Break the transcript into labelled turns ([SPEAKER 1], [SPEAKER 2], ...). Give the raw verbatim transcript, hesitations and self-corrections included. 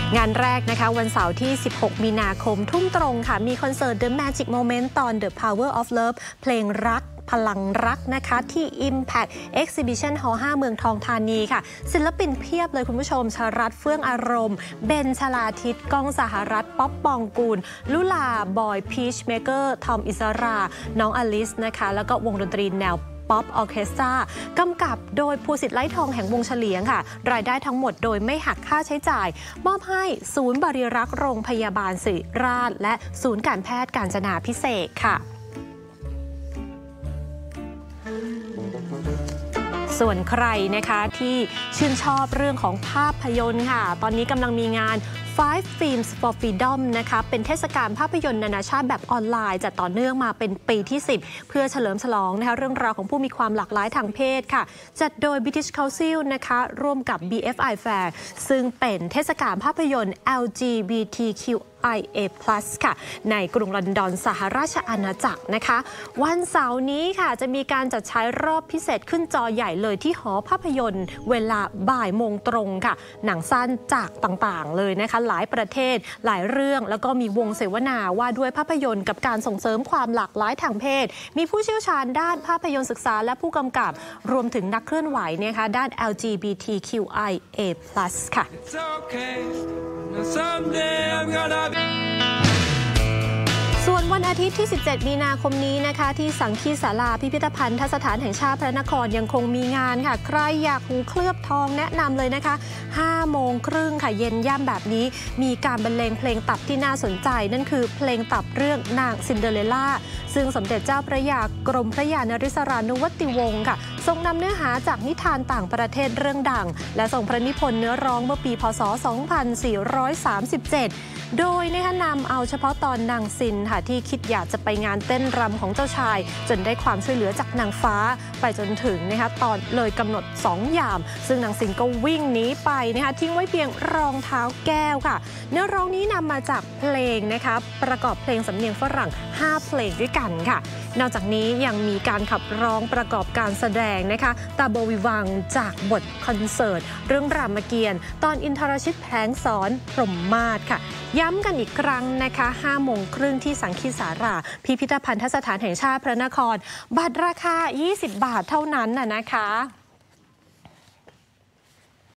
[SPEAKER 1] งานแรกนะคะวันเสาร์ที่สิบหกมีนาคมทุ่มตรงค่ะมีคอนเสิร์ต The Magic Moment ตอน The Power of Love เพลงรักพลังรักนะคะที่ Impact Exhibition Hall ห้าเมืองทองธานีค่ะศิลปินเพียบเลยคุณผู้ชมชรัตน์เฟื่องอารมณ์เบนชลาทิศก้องสหรัฐป๊อปปองกูลลุลาบอยพีชเมเกอร์ทอมอิสราน้องอลิสนะคะแล้วก็วงดนตรีแนวป๊อปออร์เคสตรากำกับโดยภูสิทธิ์ไร้ทองแห่งวงเฉลียงค่ะรายได้ทั้งหมดโดยไม่หักค่าใช้จ่ายมอบให้ศูนย์บริรักษ์โรงพยาบาลศิริราชและศูนย์การแพทย์กาญจนาภิเษกค่ะส่วนใครนะคะที่ชื่นชอบเรื่องของภาพยนตร์ค่ะตอนนี้กำลังมีงาน Five Films for Freedom นะคะเป็นเทศกาลภาพยนตร์นานาชาติแบบออนไลน์จัดต่อเนื่องมาเป็นปีที่สิบเพื่อเฉลิมฉลองนะคะเรื่องราวของผู้มีความหลากหลายทางเพศค่ะจัดโดย British Council นะคะร่วมกับ บี เอฟ ไอ Fair ซึ่งเป็นเทศกาลภาพยนตร์ แอล จี บี ที คิว ไอ เอ พลัส ค่ะในกรุงลอนดอนสหราชอาณาจักรนะคะวันเสาร์นี้ค่ะจะมีการจัดฉายรอบพิเศษขึ้นจอใหญ่เลยที่หอภาพยนตร์เวลาบ่ายโมงตรงค่ะหนังสั้นจากต่างๆเลยนะคะหลายประเทศหลายเรื่องแล้วก็มีวงเสวนาว่าด้วยภาพยนตร์กับการส่งเสริมความหลากหลายทางเพศมีผู้เชี่ยวชาญด้านภาพยนตร์ศึกษาและผู้กำกับรวมถึงนักเคลื่อนไหวนะคะด้าน แอล จี บี ที คิว ไอ เอ พลัส ค่ะส่วนวันอาทิตย์ที่สิบเจ็ดมีนาคมนี้นะคะที่สังคีศาลาพิพิธภัณฑสถานแห่งชาติพระนครยังคงมีงานค่ะใครอยากหูเคลือบทองแนะนำเลยนะคะห้าโมงครึ่งค่ะเย็นย่ำแบบนี้มีการบรรเลงเพลงตับที่น่าสนใจนั่นคือเพลงตับเรื่องนางซินเดอเรลล่าซึ่งสมเด็จเจ้าพระยากรมพระยานริศรานุวัติวงศ์ค่ะทรงนำเนื้อหาจากนิทานต่างประเทศเรื่องดังและทรงพระนิพนธ์เนื้อร้องเมื่อปีพ.ศ. สองพันสี่ร้อยสามสิบเจ็ดโดยนะคะนำเอาเฉพาะตอนนางซินค่ะที่คิดอยากจะไปงานเต้นรำของเจ้าชายจนได้ความช่วยเหลือจากนางฟ้าไปจนถึงนะคะตอนเลยกำหนดสองยามซึ่งนางซินก็วิ่งหนีไปนะคะทิ้งไว้เพียงรองเท้าแก้วค่ะเนื้อร้องนี้นำมาจากเพลงนะคะประกอบเพลงสำเนียงฝรั่งห้าเพลงด้วยกันค่ะนอกจากนี้ยังมีการขับร้องประกอบการแสดงนะคะตาโบวิวังจากบทคอนเสิร์ตเรื่องรามเกียรติ์ตอนอินทรชิตแผลงสอนพรหมมาศค่ะย้ำกันอีกครั้งนะคะห้าโมงครึ่งที่สังคีศาลาพิพิธภัณฑสถานแห่งชาติพระนครบัตรราคายี่สิบบาทเท่านั้นน่ะนะคะ